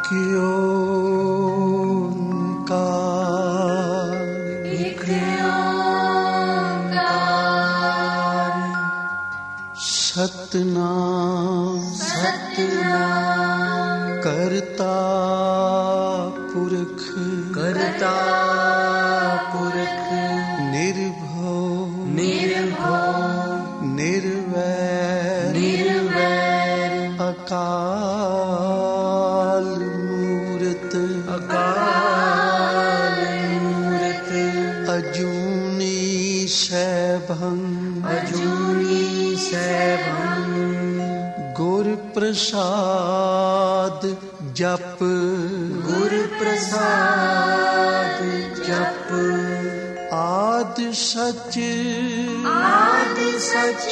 एक ओंकार, एक ओंकार। सतनाम सतनाम करता पुरख, करता पुरख, निर्भव निर्भव निर्वैर निर्वैर, अकाल मूरत, अकाल मूरत, अजूनी सैभं, अजूनी सैभं, गुर प्रसाद जप, गुर प्रसाद जप, आद सच आद सच,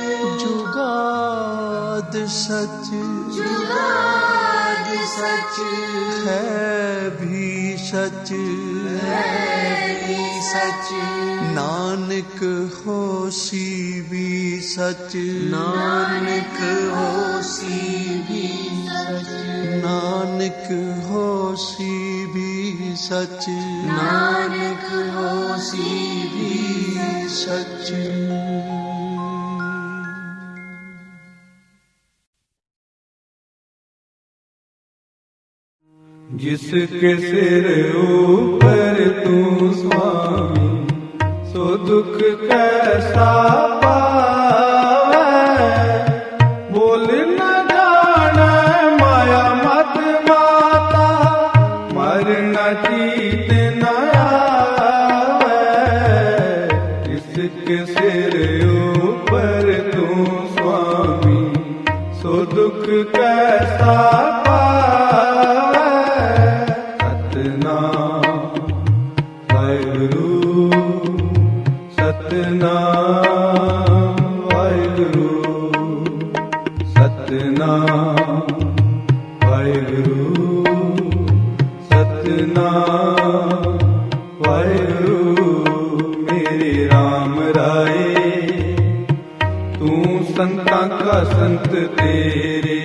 जुगाद सच, जुगाद सच, है भी सच, है भी सच, नानक होसी भी सच, नानक होसी भी सच, नानक होसी भी सच, नानक होसी भी सच। जिसके सिर ऊपर तू स्वामी, सो दुख कैसा पावे। बोल न जाने माया मत माता, मरना चीत न आवे। जिसके सिर ऊपर तू स्वामी, सो दुख कैसा संत तेरे,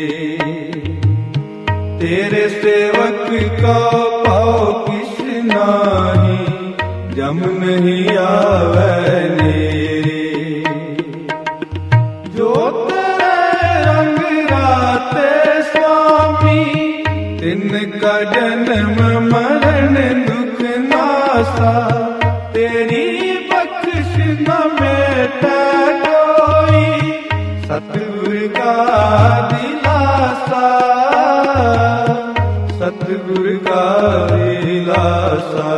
तेरे सेवक का पाओ किस नाही, जम नहीं आवे नेरे। जो तेरे रंग राते स्वामी, तिनका जन्म मरण दुख नासा। तेरी बख्शिश न मेटा कोई, सतगुर का दिलासा, सतगुर का दिलासा।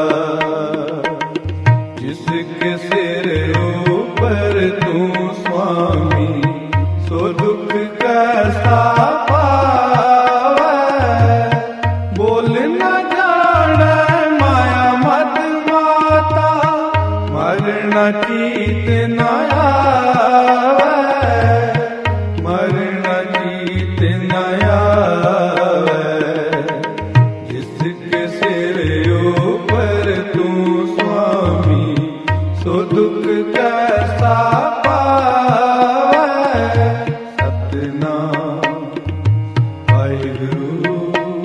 जिसके सिर ऊपर तू स्वामी, सो दुख कैसा पावे। बोल न जाने माया मत माता, मरना चीत न आवे, मरना चीत न आवे। जिसके सिर ऊपर तू स्वामी, सो दुख कैसा पावे। सतनाम वाहिगुरु,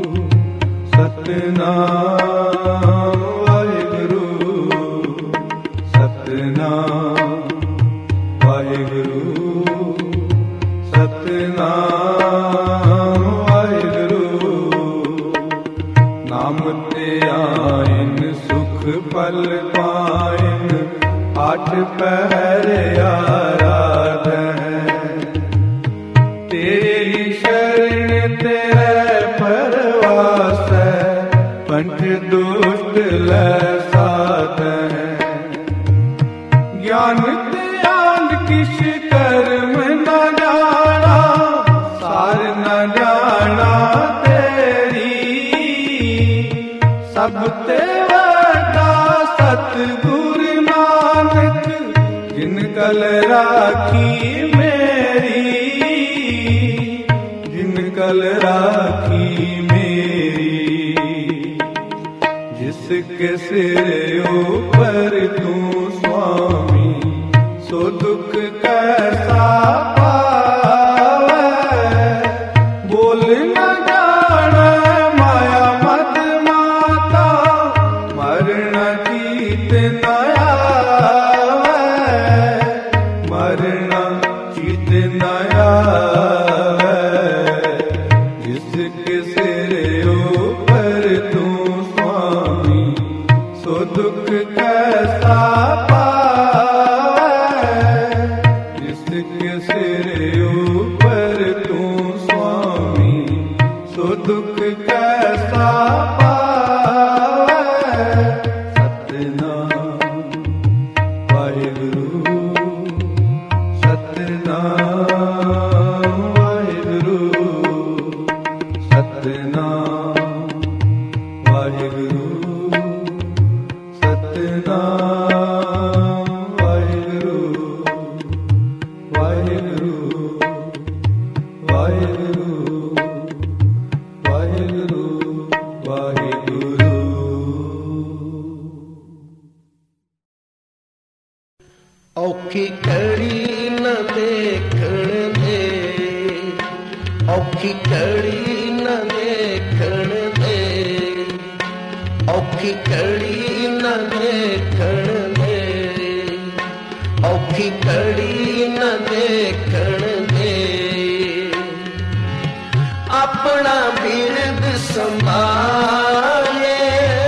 सतनाम वाहिगुरु, सतनाम वाहिगुरु, सतनाम वाहिगुरु। नाम ते आइन सुख पल पाइन, आठ पहर आराधन। तेरी शरण तेरे परवास, पंथ दुष्ट लै साधन। ज्ञान ध्यान किस कर्म न जाना, सार न जाना तेरी। सब ते वड्डा सतगुर नानक, जिन कल राखी मेरी, जिन कल राखी मेरी। जिसके सिर ऊपर तू स्वामी, सो दुख कैसा पावे। बोल न जाने माया न आवे, जिसके सिर ऊपर तू स्वामी सो दुख कैसा पावे, जिसके सिर ऊपर तू स्वामी सो दुख कैसा पावे। सतनाम वाहिगुरु, सतनाम वाहिगुरु, सतनाम वाहिगुरु, सतनाम वाहिगुरु, वाहिगुरु, वाहिगुरु, वाहिगुरु, वाहिगुरु। औखी घड़ी न देखण दे, औखी घड़ी न देखण दे, औखी घड़ी न देखण दे, औखी घड़ी न देखण दे। अपना बिरद संभाले,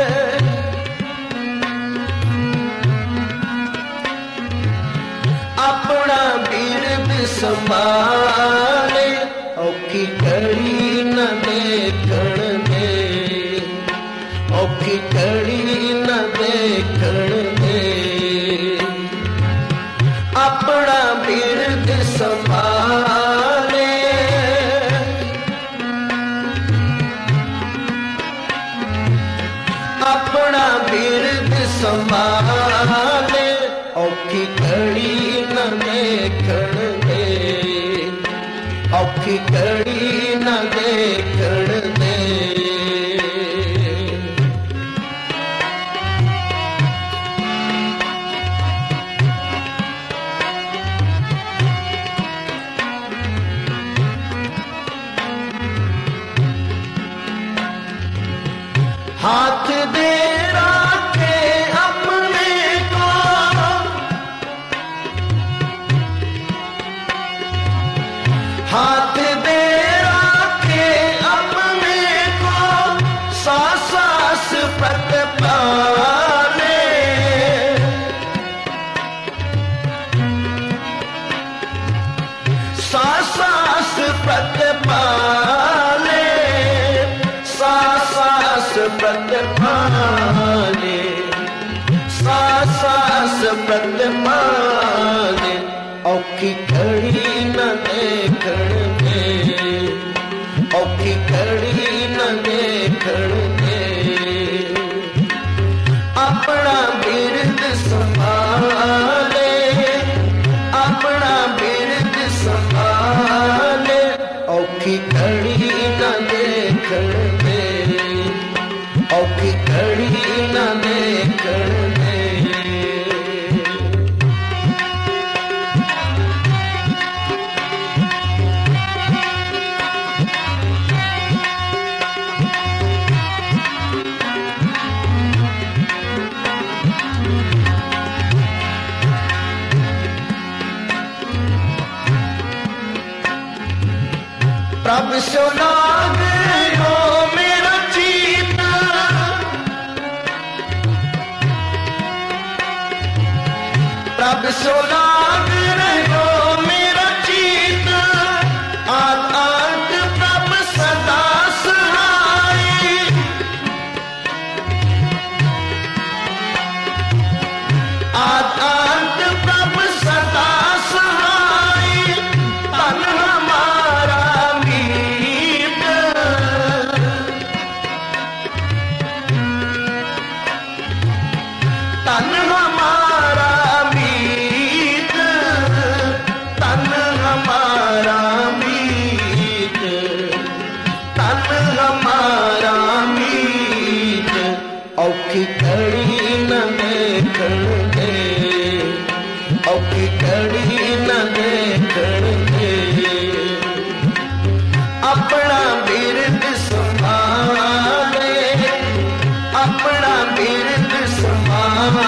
अपना बिरद संभाले, औखी घड़ी न देखण दे, औखी घड़ी न देखण दे। अपना बिरद संभाले, अपना बिरद संभाले, औखी घड़ी न देखण दे, औखी घड़ी न देखण दे। हाथ दे राखे अपने को, हाथ दे राखे अपने को, सास सास प्रतिपाले, सास सास प्रतिपाले, सास सास प्रतिपाले, सास सास प्रतिपाले। औखी घड़ी न देखण दे, औखी घड़ी न देखण दे। अपना बिरद संभाले, अपना बिरद संभाले, औखी घड़ी न देखण दे, औखी घड़ी न देखण दे। प्रभ सो लाग हो मेरा चीत, प्रभ सो लाग हो मेरा चीत। आद अंत प्रभ सदा सहाय, आद अंत प्रभ सदा सहाय। तन हमारा मीत, तन हमारा मीत, तन हमारा मीत, तन हमारा मीत। औखी घड़ी न देखण दे, औखी घड़ी न देखण दे। अपना बिरद संभाले, अपना बिरद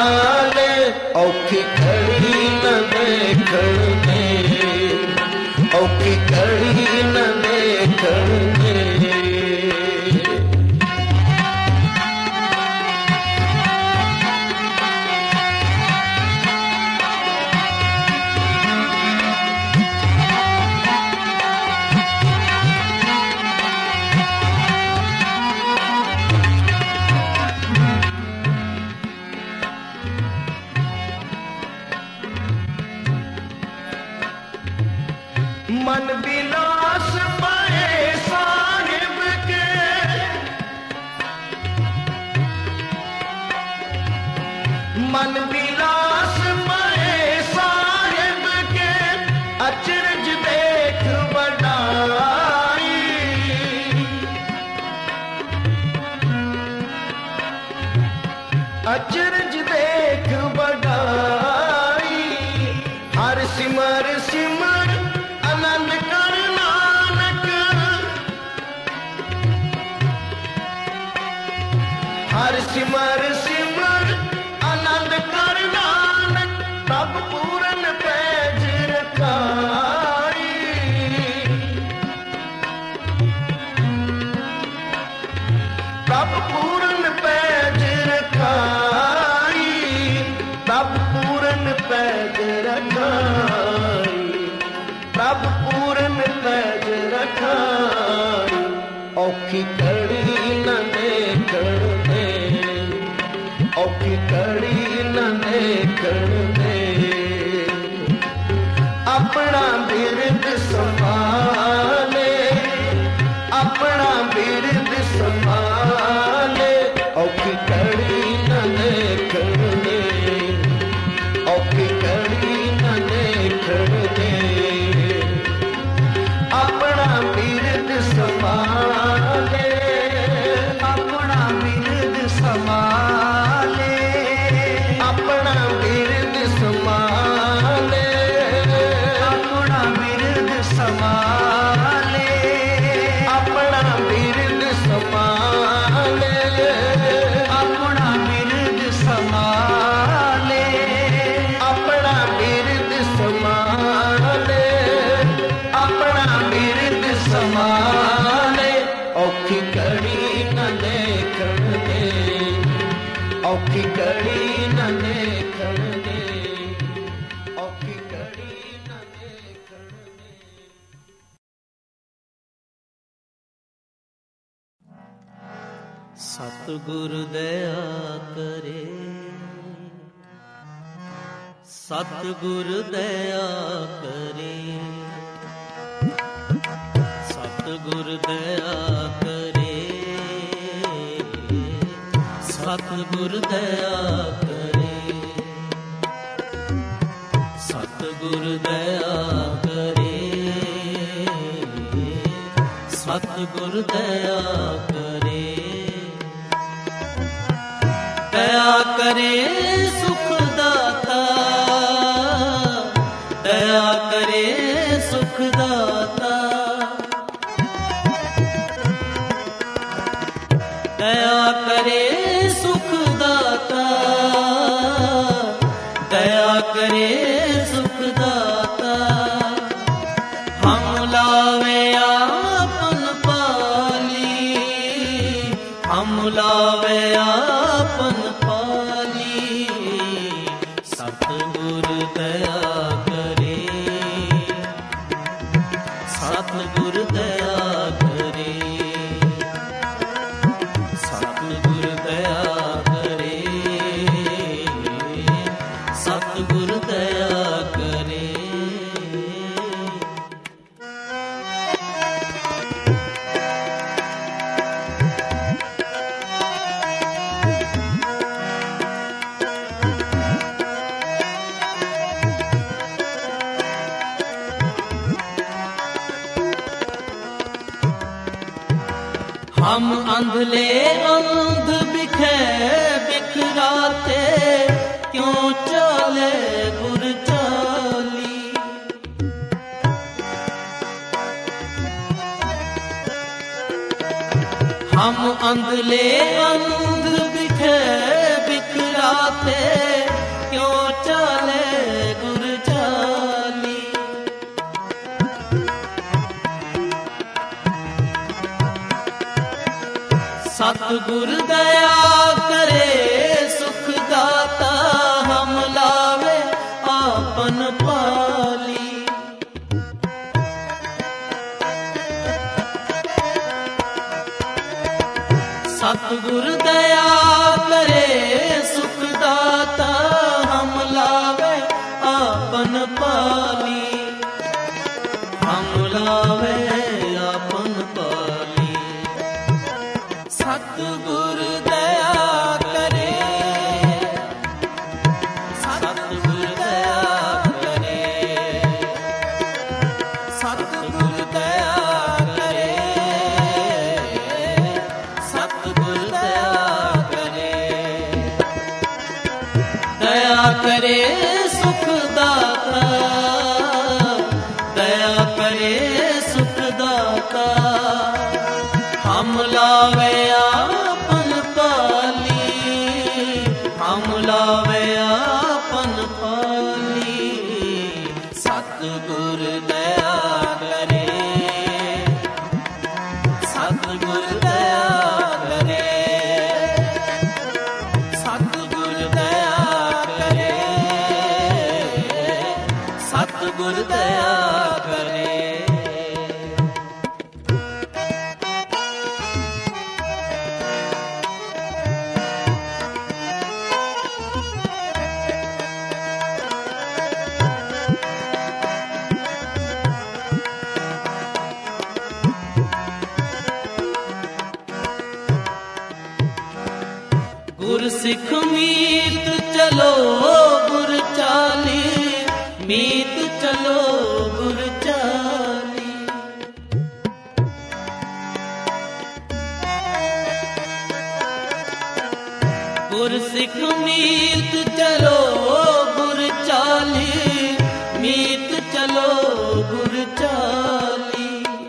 संभाले, औखी घड़ी न देखण दे, औखी घड़ी न देखण दे। मन विलास पाए साहिब के, मन विलास पाए साहिब के, अचरज देख बढ़ाई, अचरज देख बढ़ाई। हर सिमर सिमर आनंद कर नानक, हर सिमर सिमर आनंद कर नानक, तब पूरन पैज रखाई, तब पूरन पैज रखाई, तब पूरन पैज रखाई, तब पूरन पैज रखाई। औखी घड़ी न देखण दे, औखी घड़ी न देखण दे। अपना बिरद संभाले, अपना बिरद संभाले, औखी घड़ी न देखण दे, औखी घड़ी न देखण दे। अपना बिरद संभाले, अपना बिरद संभाले, अपना बिरद संभाले, अपना बिरद संभाले, अपना बिरद संभाले, अपना बिरद संभाले, अपना बिरद संभाले, अपना बिरद संभाले। औखी घड़ी न देखण दे, औखी घड़ी न देखण दे, औखी घड़ी न देखण दे। सतगुर दया करे, सतगुर दया करे, सतगुर दया करे, सतगुर दया करे, सतगुर दया करे, सतगुर दया करे। दया करे सुख दाता, दया करे सुख दाता, दया करे सुख दाता, दया करे सुख दाता। हम लावे आपन पाली, हम लावे आपन पाली, सतगुर दया करे, सतगुर दया करे, सतगुर दया करे, सतगुर दया करे। हम अंधले अंध बिखे बिखराते, क्यों चाले गुर चाली। हम अंधले अंध बिखे बिखराते, क्यों चाले गुर चाली। सतगुर दया करे सुख दाता, हम लावे आपन पाली। सतगुर दया करे सुख दाता, हम लावे आपन पाली। हम लावे आपन पाली। सतगुर दया करे, सतगुर दया करे, सतगुर दया करे, सतगुर दया करे। दया करे सुख दाता, दया करे सुख दाता, हम लावे आपन पाली। हम लावे आपन पाली। सतगुर दया करे, सतगुर दया करे, सतगुर दया करे, सतगुर दया करे। गुर सिख मीत चलो गुर चाली, मीत चलो गुर चाली। गुर सिख मीत चलो गुर चाली, मीत चलो गुर चाली।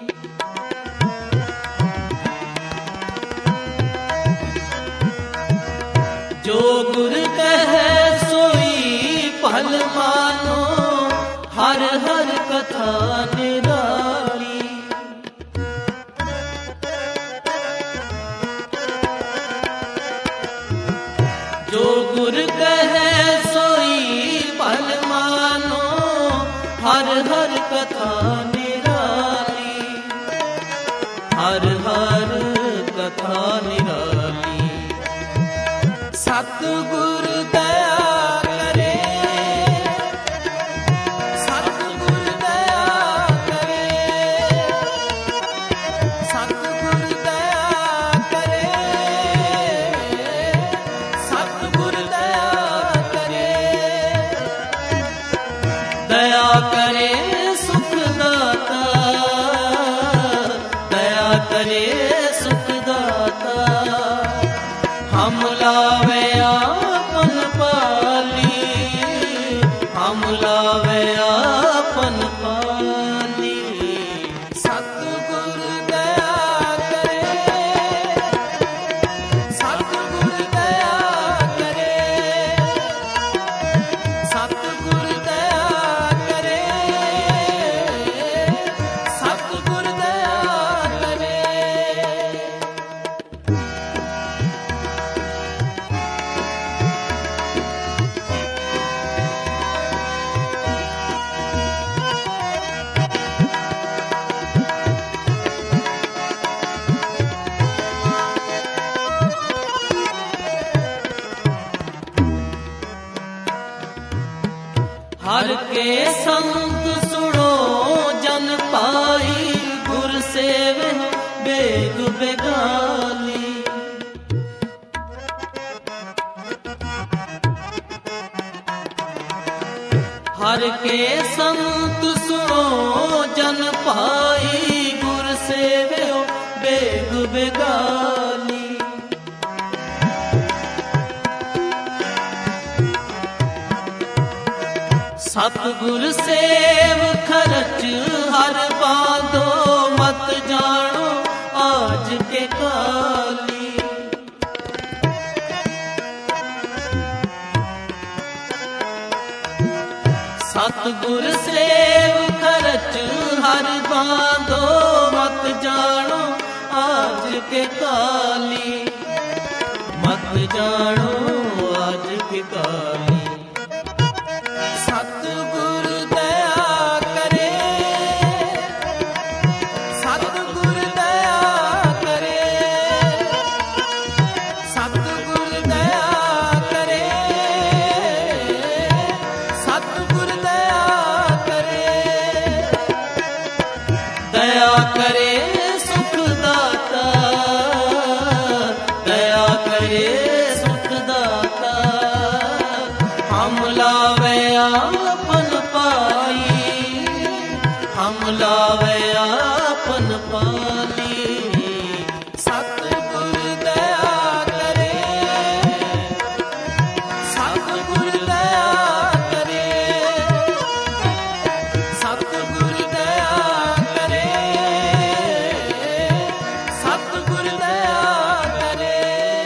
जो गुर कहे सोई पल मानो, हर हर कथा निराली। जो गुर कहे सोई पल मानो, हर हर कथा निराली। हर हर कथा निराली। सतगुर दया करे, सतगुर दया करे, सतगुर दया करे, सतगुर दया करे। दया करे सुख दाता, दया करे सुख दाता, हम लावे आपन पाली। हम लावे आपन पाली। सतगुर दया करे, सतगुर दया करे, सतगुर दया करे, सतगुर दया करे। हर के संत सुनो जन पाई, गुर सेवे बेग बेगाली। हर के संत सुनो जन पाई, गुर सेवे बेग बेगाली। सतगुर सेव खरच हर बांधो, मत जानो आज के काली। सतगुर सेव खरच हर बांधो, मत जानो आज के काली। ਜਾਣੋ ਆਜ ਕੀ ਕਾਲੀ। ਸਤਿਗੁਰ ਦਇਆ ਕਰੇ, ਸਤਿਗੁਰ ਦਇਆ ਕਰੇ, ਸਤਿਗੁਰ ਦਇਆ ਕਰੇ, ਸਤਿਗੁਰ ਦਇਆ ਕਰੇ। ਦਇਆ ਕਰੇ ਸੁਖ ਦਾਤਾ, ਦਇਆ ਕਰੇ ਸੁਖ ਦਾਤਾ। ਹਮ ਲਾਵੇ ਆਪਨ ਪਾਈ, ਹਮ ਲਾਵੇ ਆਪਨ ਪਾਲੀ। ਸਤਿਗੁਰ ਦਇਆ ਕਰੇ, ਸਤਿਗੁਰ ਦਇਆ ਕਰੇ, ਸਤਿਗੁਰ ਦਇਆ ਕਰੇ, ਸਤਿਗੁਰ ਦਇਆ ਕਰੇ।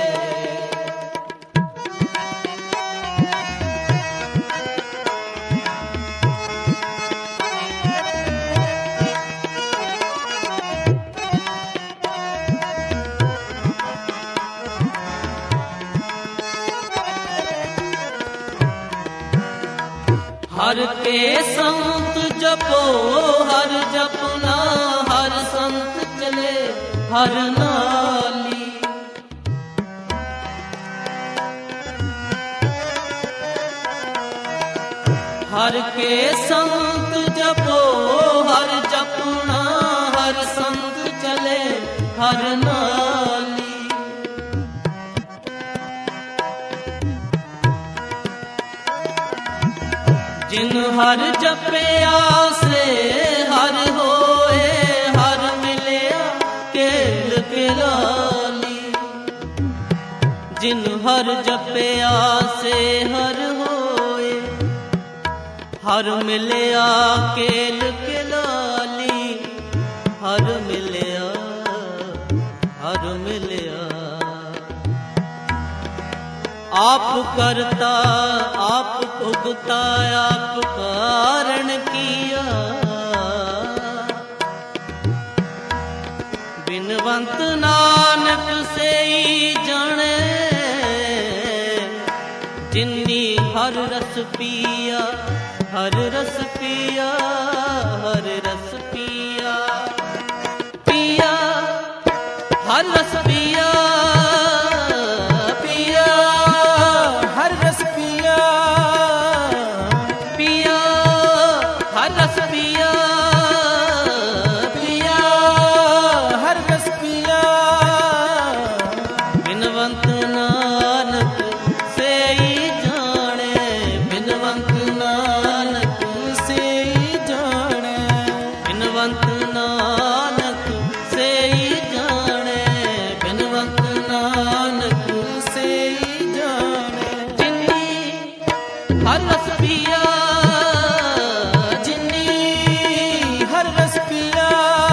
हर के संत जपो हर जपना, हर संत चले हर नाली। हर के संत जपो हर जपना, हर संत चले हर नाली। जिन हर जपया से हर होए, हर मिलया केल केलाली। जिन हर जपया से हर होए, हर मिलया केल केलाली। हर मिलया, हर मिलया। आप करता आप भुगता आप कारण किया। बिनवंत नानक से ही जाने, जिन्नी हर रस पिया, हर रस पिया, हर रस पिया। पिया हर रस पिया, हर रस पिया, पिया हर रस पिया, पिया हर रस पिया। बिनवंत नानक से ही जाने, बिनवंत नानक से ही जाने, बिनवंत नानक से ही जाने, बिनवंत नानक से ही जाने। जिन्नी हर रस पिया, जिन्नी हर रस पिया,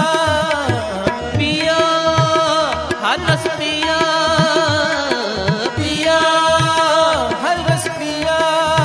पिया हर रस पिया, पिया हर रस पिया।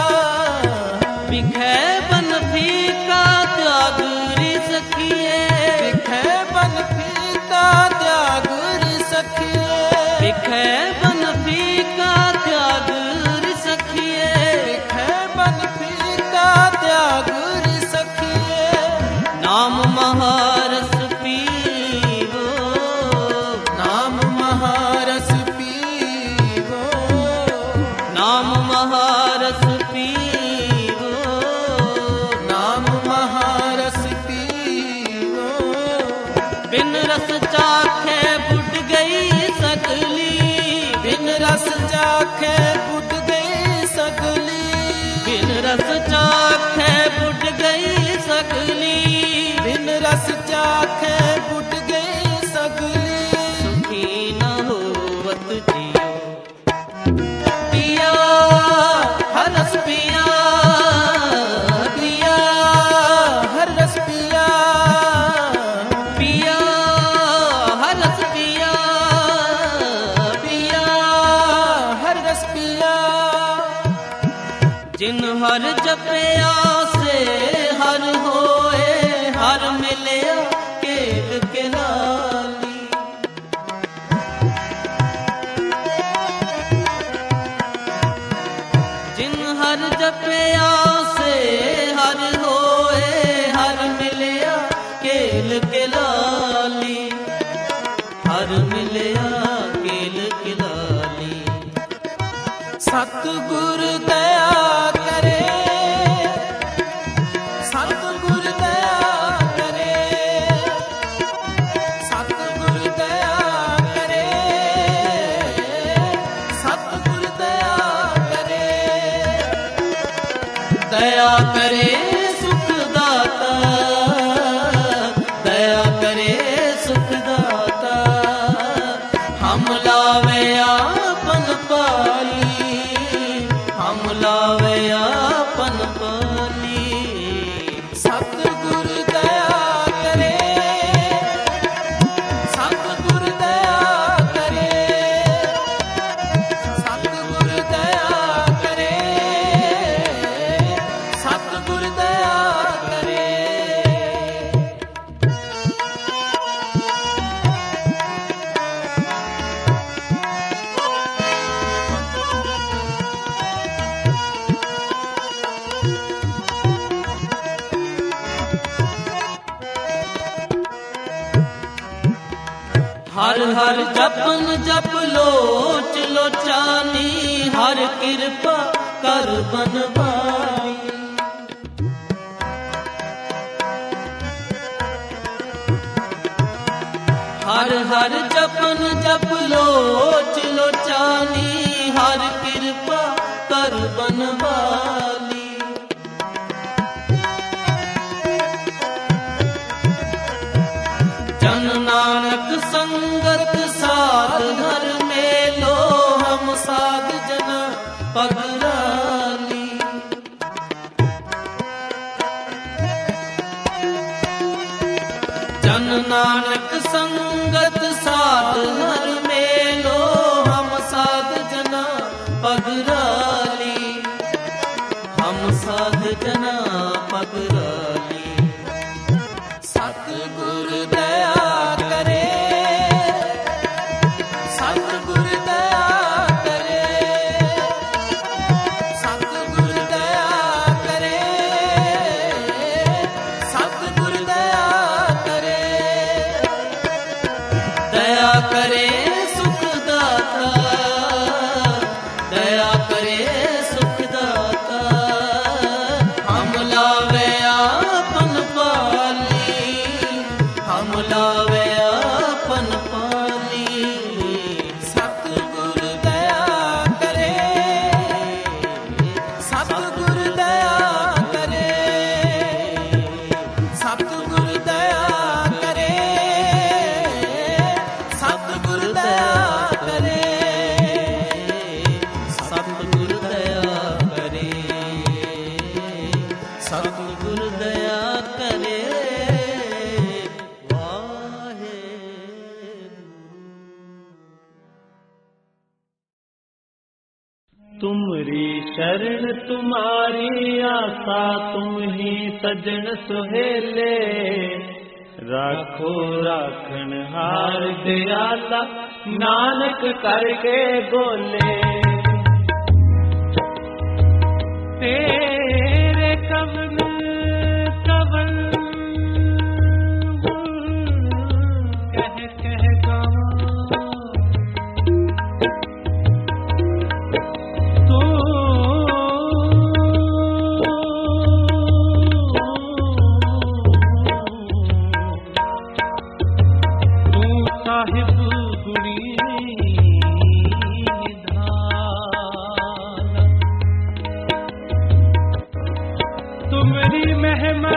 बिखै बन फीका त्याग रिस किए, बिखै बन फीका त्याग रिस किए, बिखै बन फीका त्याग रिस किए। बिखै बन फीका त्याग रिस किए। नाम महारस पीवो, नाम महारस पीवो, नाम महारस पीवो। नाम महारस पीवो। बिन रस चाखे बुझ गई सकली, बिन रस चाखे बुझ गई सगली, बिन रस चाखे बुझ गई सकली। बिन रस चाखे बुझ गई सगली। सुखी न होवत जियो, पिया हर रस पिया, पिया हर रस पिया, पिया हर रस पिया, पिया हर रस पिया। जिन हर जपया से हर होए, हर मिलया केल केलाली। सतगुर दया करे, सतगुर दया करे, सतगुर दया करे, सतगुर दया करे, दया करे सुख दाता, दया करे सुख दाता, हम लावे आपन पाली, हम लावे आपन पाली। सतगुर दया करे, सतगुर दया करे, सतगुर दया करे, सतगुर दया करे। हर हर जपन जप लोच लोचानी, हर कृपा कर बनवाई। हर हर जपन जप लोच लोचानी, हर कृपा कर बनवाली। जन नानक संगत साध घर में लो, हम साध जना पगराली। जन नानक संगत साध घर में लो, हम साध जना पगराली, हम साध जना पगराली। सतगुर दया करे, सतगुर दया करे, सतगुर दया करे, सतगुर दया करे, दया करे सुख दाता, दया करे सुख दाता, हम लावे आपन पाली, हम लावे आपन पाली। सतगुर दया करे, सतगुर दया करे, सतगुर दया करे, सतगुर दया करे, सतगुर दया करे, सतगुर दया करे। तुमरी शरण तुम्हारी आशा, तुम ही सजन सुहेले। राखो राखन हार दयाला, नानक करके बोले। तेरे कवन कवन कह कह गावां, तू साहिब गुणी निधान, तुमरी महिमा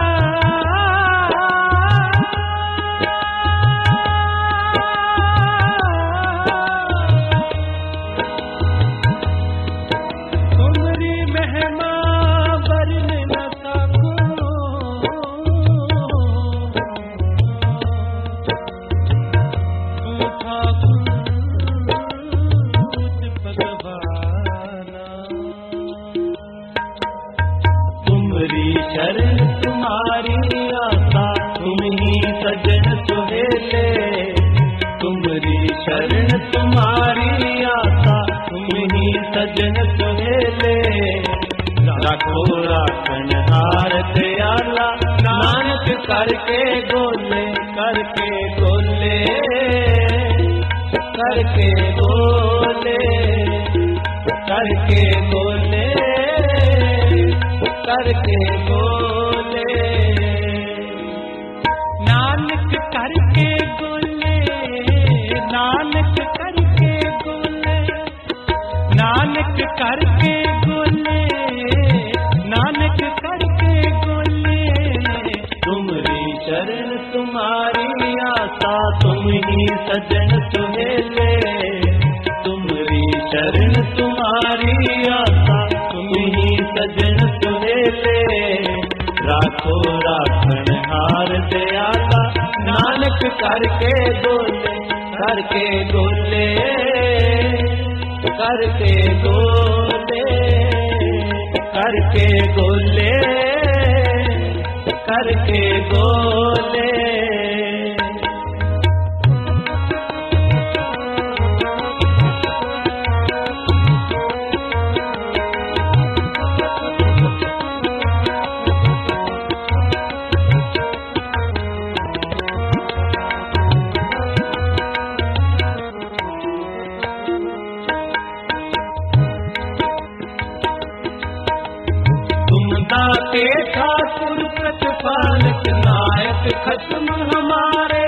तुमरी महिमा बरन न सको, तू ठाकुर भगवाना। तुमरी शरण तुम्हारी आशा, तुम ही सजन सुहेले। तुमरी शरण तुम्हारी आशा, तुम ही सजन सुहेले। राखो राखन हार दयाला, नानक करके गोले, करके गोले, करके बोले, करके करके गोले, करके गोले, नानक करके गोले, नानक करके गोले, नानक करके गोले, नानक करके गोले। तुमरी शरण तुम्हारी आशा, तुम ही सजन सुहेले। तुमरी शरण तुम्हारी आशा, तुम ही सजन सुहेले। राखो राखण हार दयाला, नानक करके गोले, करके गोले, करके गोले, करके गोले, करके गोले। दाते ठाकुर प्रतिपालक नायक खत्म हमारे।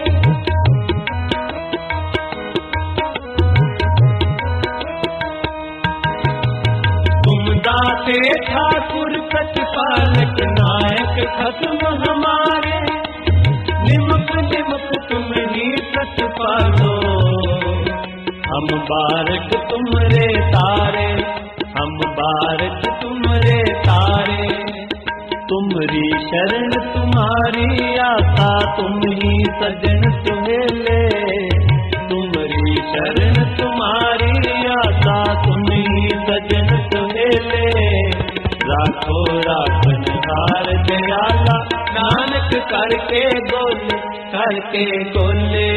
तुम दाते ठाकुर प्रतिपालक नायक खत्म हमारे। निमक निमक तुम ही प्रतिपालो, हम बारक तुमरे तारे, हम बारक तुमरे तारे। तुमरी शरण तुम्हारी आशा, तुम ही सजन सुहेले। तुमरी शरण तुम्हारी आशा, तुम ही सजन सुहेले। राखो राखन हार दयाला, नानक करके गोले, करके गोले,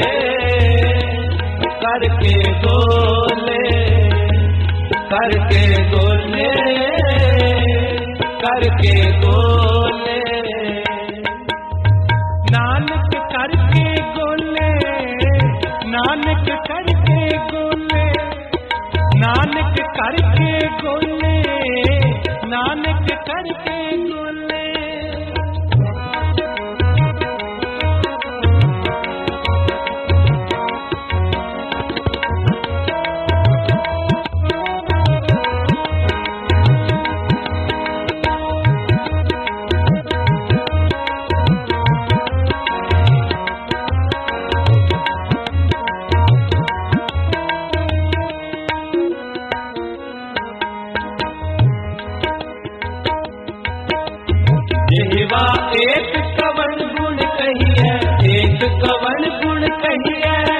करके गोले, करके गोले, करके गोले। नानक करके गोले, नानक करके गोले, नानक करके गोले, नानक करके गोले। जिह्वा एक कवन गुण कही है, एक कवन गुण कही है।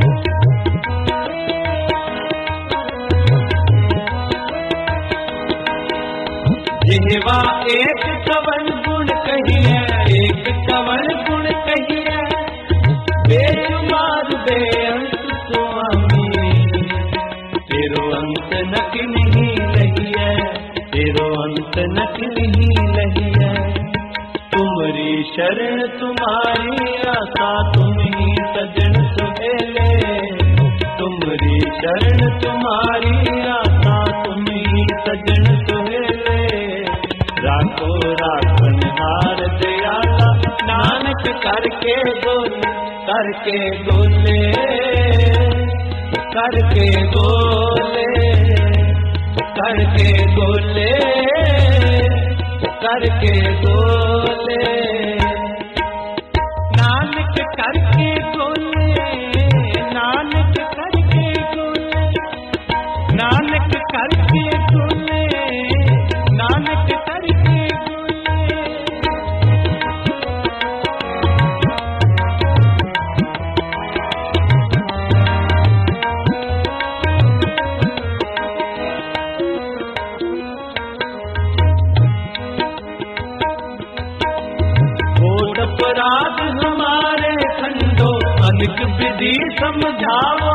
जिह्वा एक कवन गुण कही है, एक कवन गुण कही है। बेशुमार बेअंत स्वामी, तेरो अंत नक नहीं लही है, तेरो अंत नक नहीं लही है। तुमरी शरण तुम्हारी आशा, तुम ही सजन सुहेले। तुमरी शरण तुम्हारी आशा, तुम ही सजन सुहेले। राखो राखन हार दयाला, नानक करके गोले, करके गोले, करके गोले, करके गोले, करके गोले। नानक करके गोले, नानक करके गोले, नानक करके गोले, नानक करके गोले। अपराध हमारे खंडो, अनिक विधि समझाओ।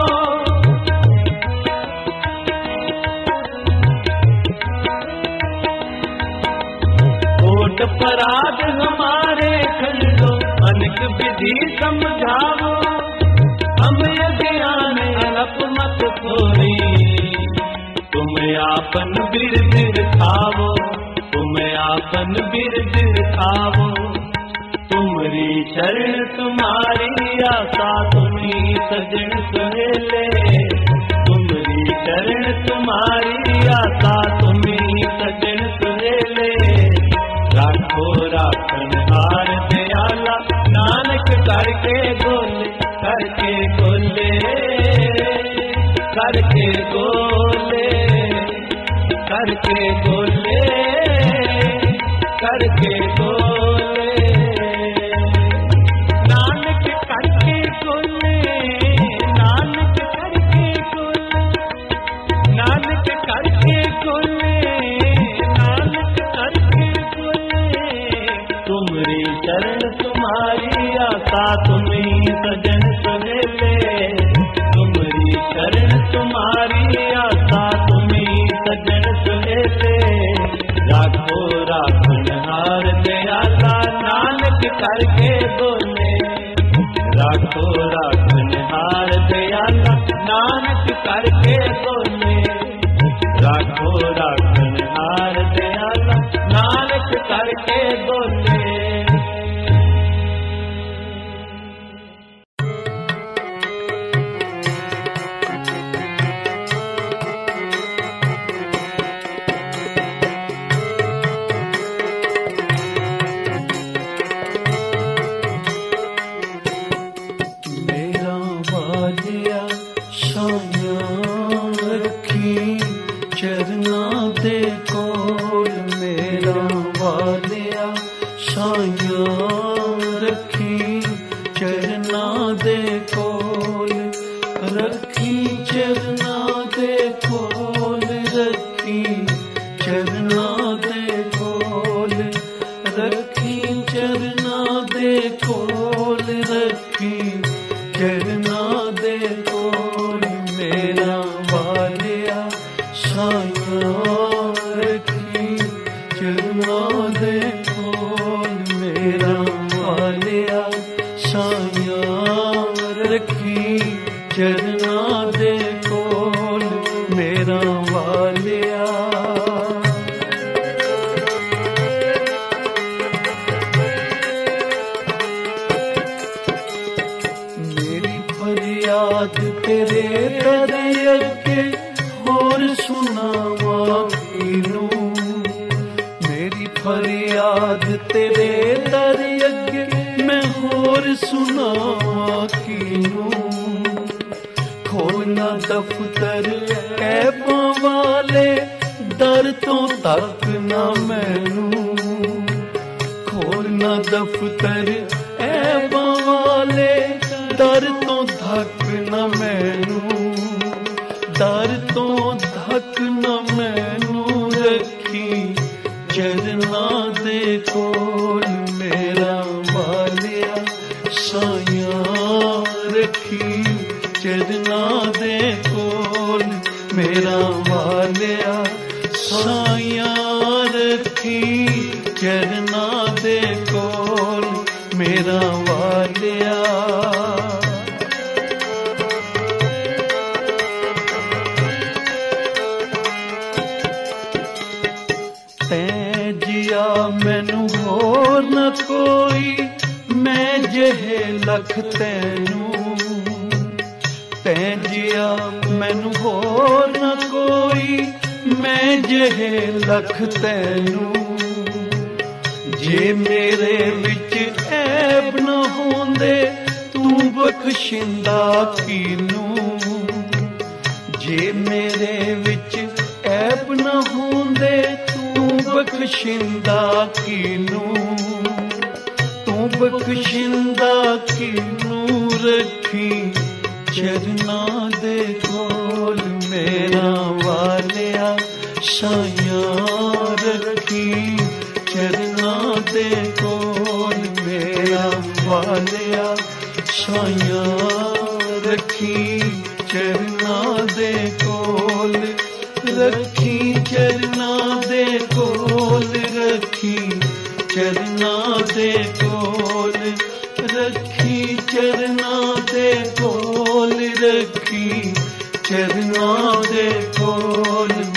कोट अपराध हमारे खंडो, अनिक विधि समझाओ। हम अज्ञान अलप मत थोड़ी, तुम आपन बिरद खावो, तुम आपन बिरद खावो। तुमरी शरण तुम्हारी आशा तुम्ही सजन सुहेले, तुमरी शरण तुम्हारी आशा तुम्ही सजन सुहेले। राखो राखन हार दयाला, नानक करके गोले, करके गोले, करके गोले, करके गोले, करके गोले। नानक करके गोले, नानक करके गोले, नानक करके गोले, नानक करके गोले। तुमरी शरण तुम्हारी आशा तुम्ही सजन सुहेले, तुमरी शरण तुम्हारी आशा तुम्ही सजन सुहेले। राखो राखन हार दयाला, नानक करके बोले, राखो राखन हार दयाला, नानक करके बोले। राखो राखन हार दयाला, नानक करके बोले। चरना दे कोल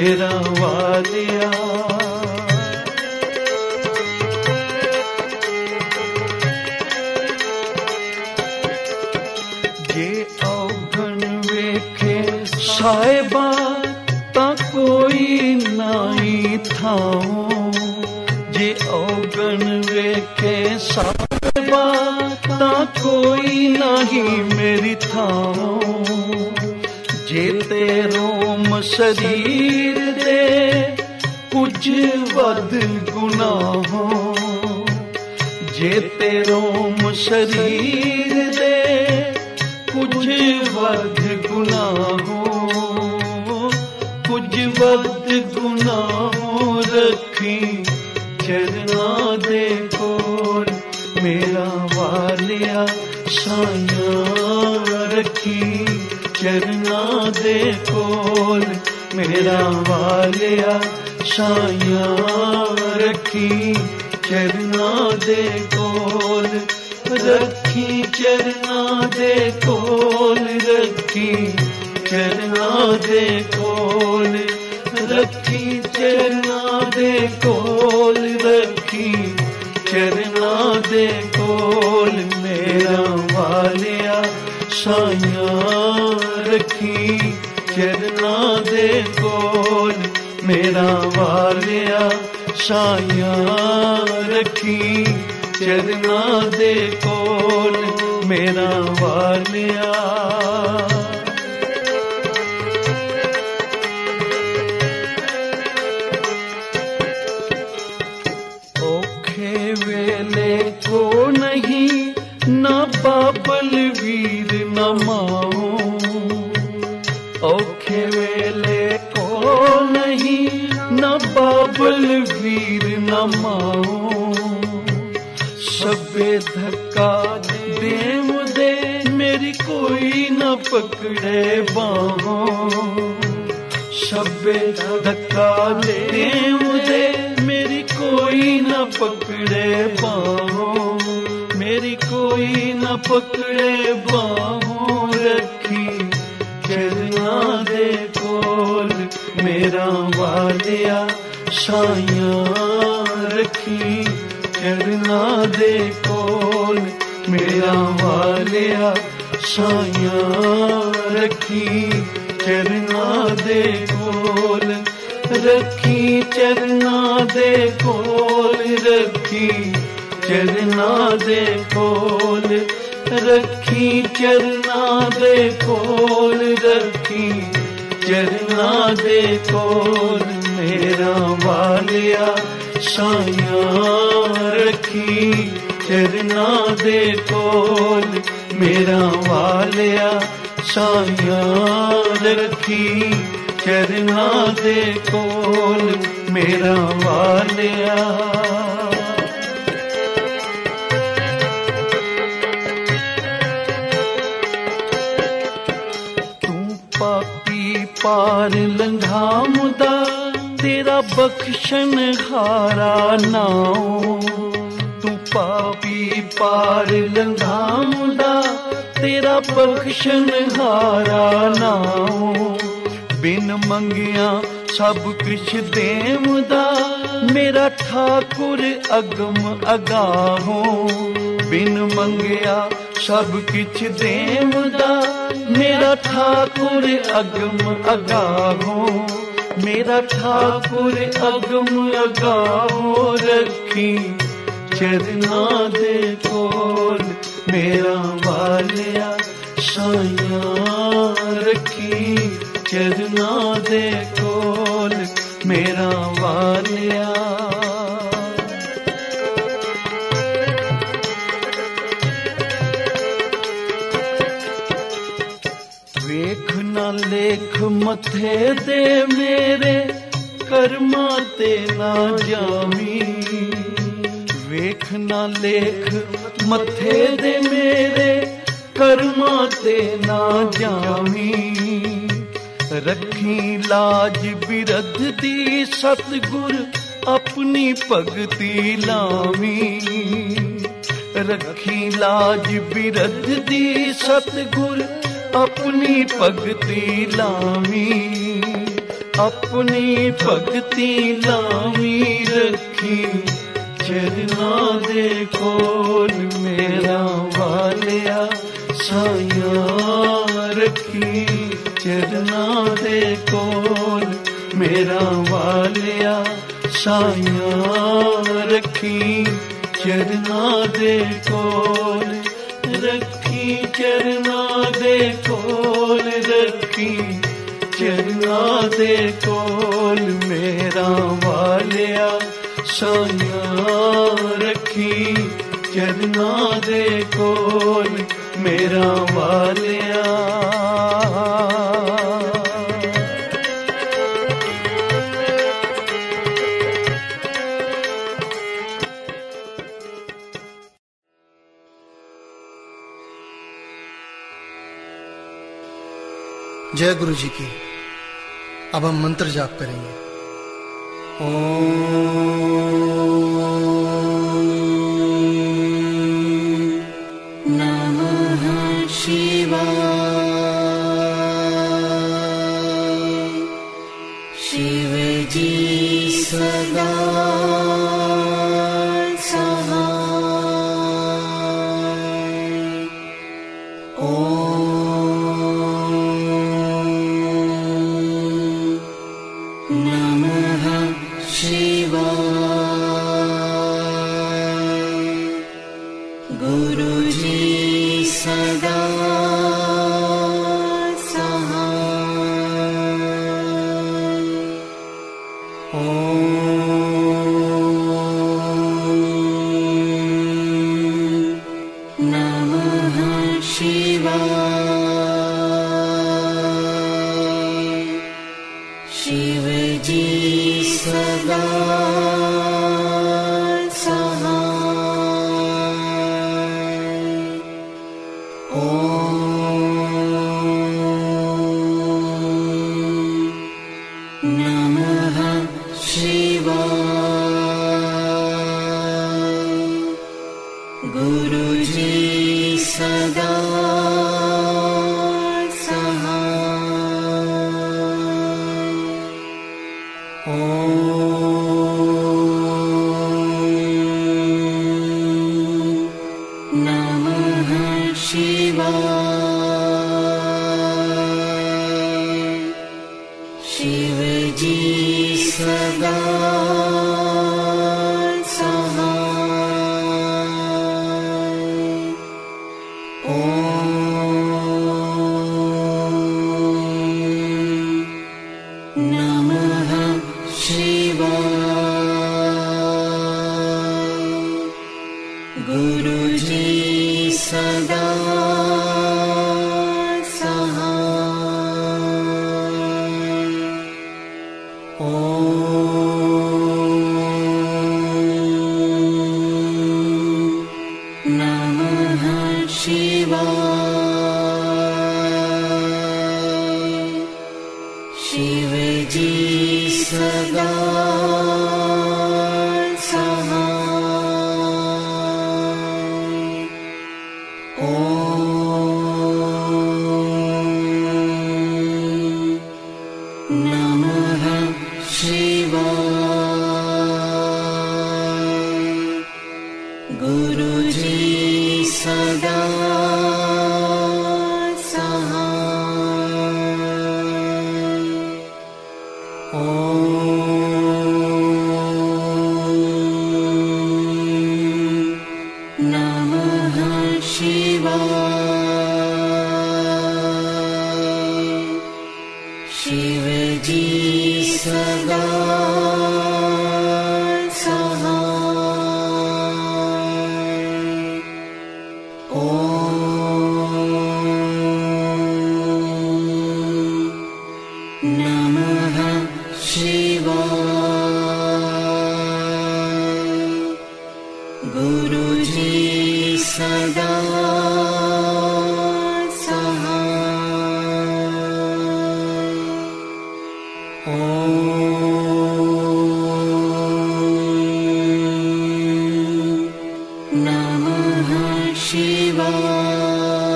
मेरा वालिया। जे औगण वेखे साहिबा ता कोई नहीं थाओ, जे औगण वेखे साहिबा ता कोई नहीं मेरी थाओ। जे तेरोम शरीर दे कुछ वध गुनाहों, जे तेरोम शरीर दे कुछ वध गुनाहों, कुछ वध गुनाहों रखी चरना दे कोल मेरा वालिया। साया रखी चरना दे कोल मेरा वालिया। साया रखी चरना दे कोल, रखी चरना दे कोल, रखी चरना दे कोल, रखी चरना दे कोल, रखी चरना दे कोल मेरा वालिया। साया रखी चरना दे कोल मेरा वालिया। साया रखी चरना दे कोल मेरा वालिया। औखे वेले को नहीं ना बाबल वीर न माओ, औखे वेले को नहीं न बाबल वीर न माओ। सबे धक्का देव दे मेरी कोई न पकड़े बाहों, सबे धक्का देव दे मेरी कोई न पकड़े बाहों, मेरी कोई न पकड़े बाहों। रखी चरना दे कोल मेरा वालिया। साया रखी चरना दे कोल मेरा वालिया। साया रखी चरना दे कोल, रखी चरना दे कोल, रखी चरना दे कोल, रखी चरना दे कोल, रखी चरना दे कोल मेरा वालिया। साया रखी चरना दे कोल मेरा वालिया। साया रखी चरना दे कोल मेरा वालिया। पार लंघामुदा तेरा बख्शन हारा नाओ, तू पापी पार लंघामुदा तेरा बख्शन हारा नाओ। बिन मंगिया सब कुछ देवदा मेरा ठाकुर अगम अगाहो। बिन मंगिया सब कुछ देवदा मेरा ठाकुर अगम अगाहो, मेरा ठाकुर अगम अगाहो। रखी चरना दे कोल मेरा वालिया। साया रखी चरना दे कोल मेरा वालिया। वेख ना लेख मथे दे मेरे कर्मा ते ना जामी। वेख ना लेख मथे दे मेरे कर्मा ते ना जामी। रखी लाज बिरध दी सतगुर अपनी भगती लावी। रखी लाज बिरध दी सतगुर अपनी भगती लावी। अपनी भगती लावी रखी चरना दे कोल मेरा वालिया साया रखी चरना दे कोल मेरा वालिया साया रखी चरना दे कोल रखी चरना दे कोल रखी चरना दे कोल मेरा वालिया साया रखी चरना दे कोल मेरा वालिया। जय गुरु जी की। अब हम मंत्र जाप करेंगे। ओम नमः शिवाय। शिव जी सदा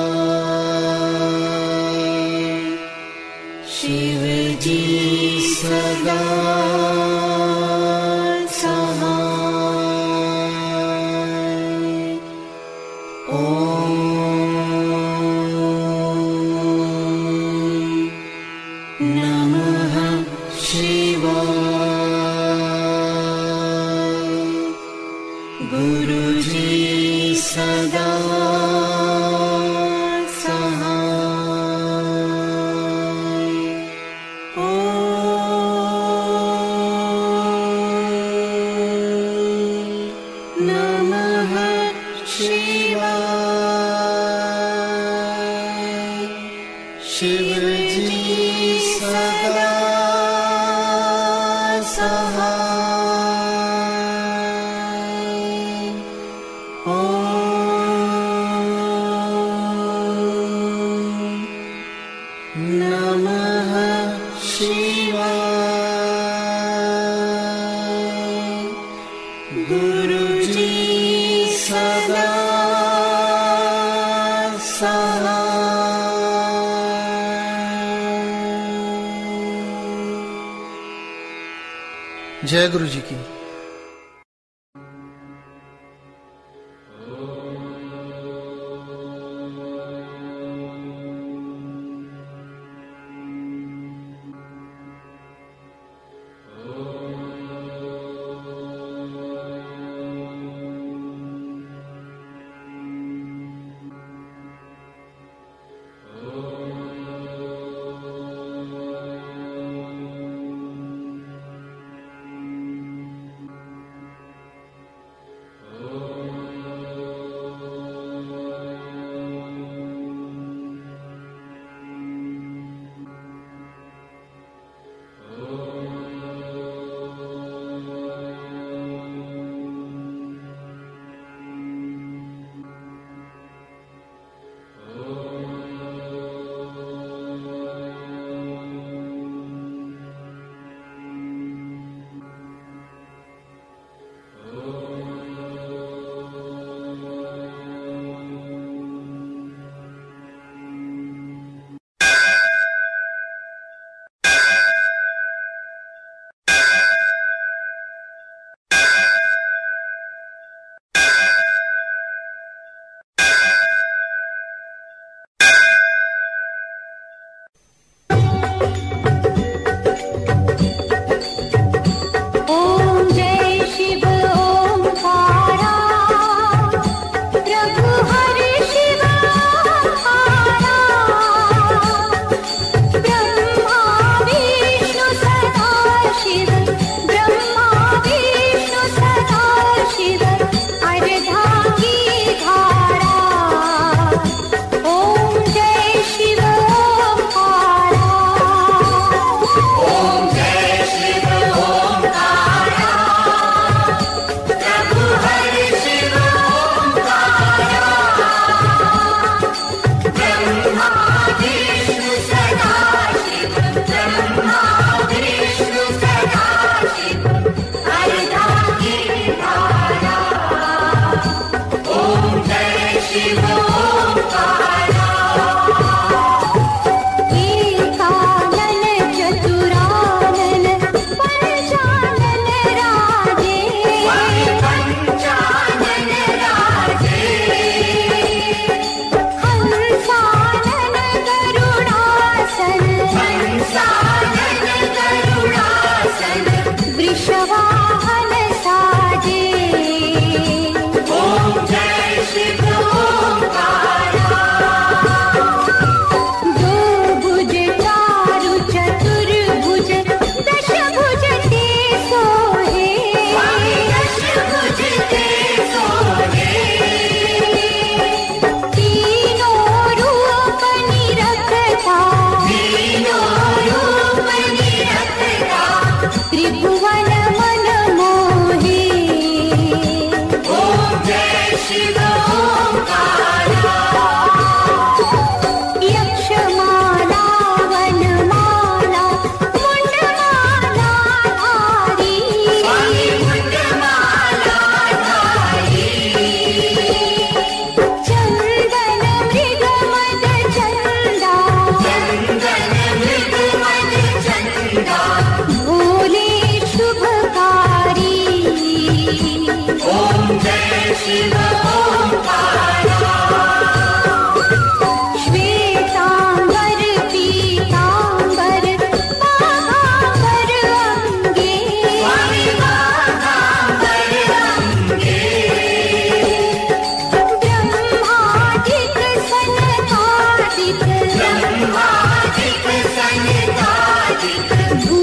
शिव जी जय गुरु जी की।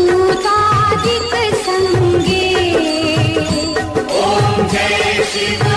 Shiva